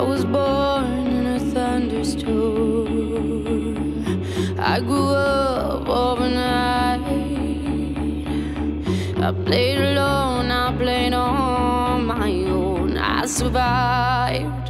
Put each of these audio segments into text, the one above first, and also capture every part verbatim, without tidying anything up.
was born in a thunderstorm. I grew up overnight. I played alone, I played on my own. I survived.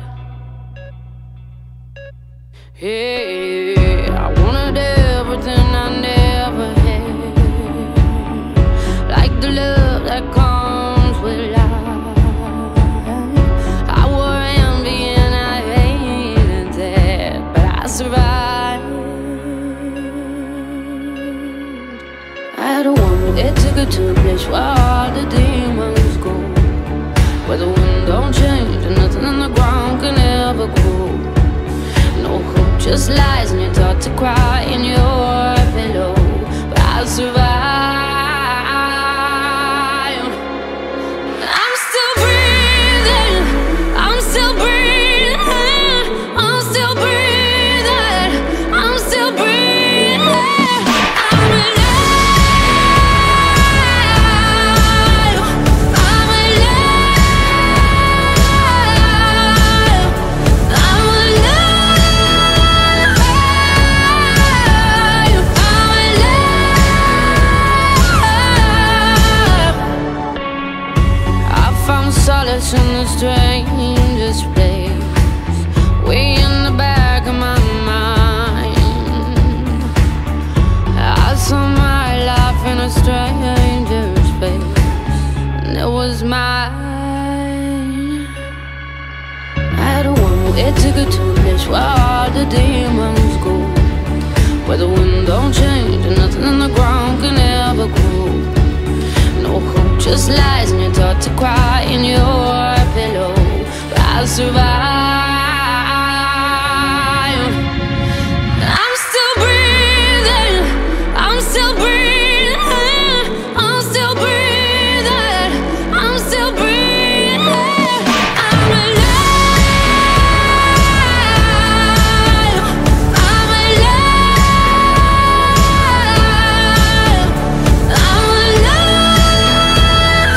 Hey, I wanted everything I never had, like the love that comes with life. I wore envy and I hated that, but I survived. I had a woman that took her to a place where all the demons go, where the wind don't change and nothing on the ground can ever grow. No hope, just lies, and you're taught to cry in your pillow. But I survive. I'm still breathing, I'm still breathing, I'm still breathing, I'm still breathing. I'm alive, I'm alive, I'm alive. Solace in the strangest place, way in the back of my mind. I saw my life in a stranger's face, and it was mine. I had a woman that took her to a place where all the demons go, where the wind don't change and nothing on the ground can ever grow. No hope, just lies, and you're taught to cry in your pillow. But I survive. I'm still breathing, I'm still breathing, I'm still breathing, I'm still breathing. I'm alive, I'm alive, I'm alive.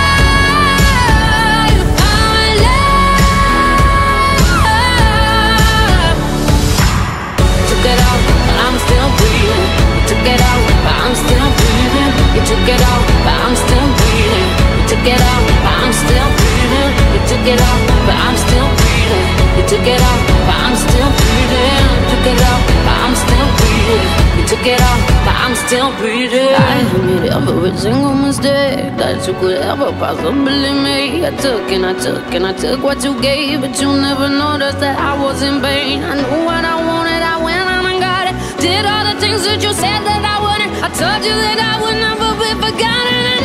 Took it out, but I'm still breathing. You took it out, but I'm still breathing. You took it out, but I'm still breathing. You took it out, but I'm still breathing. You took it out, but I'm still breathing. You took it out, but I'm still breathing. I admit every single mistake that you could ever possibly make. I took and I took and I took what you gave, but you never noticed that I was in pain. I knew what I wanted, I went out and got it. Did all the things that you said that I wouldn't. I told you that I would never be forgotten.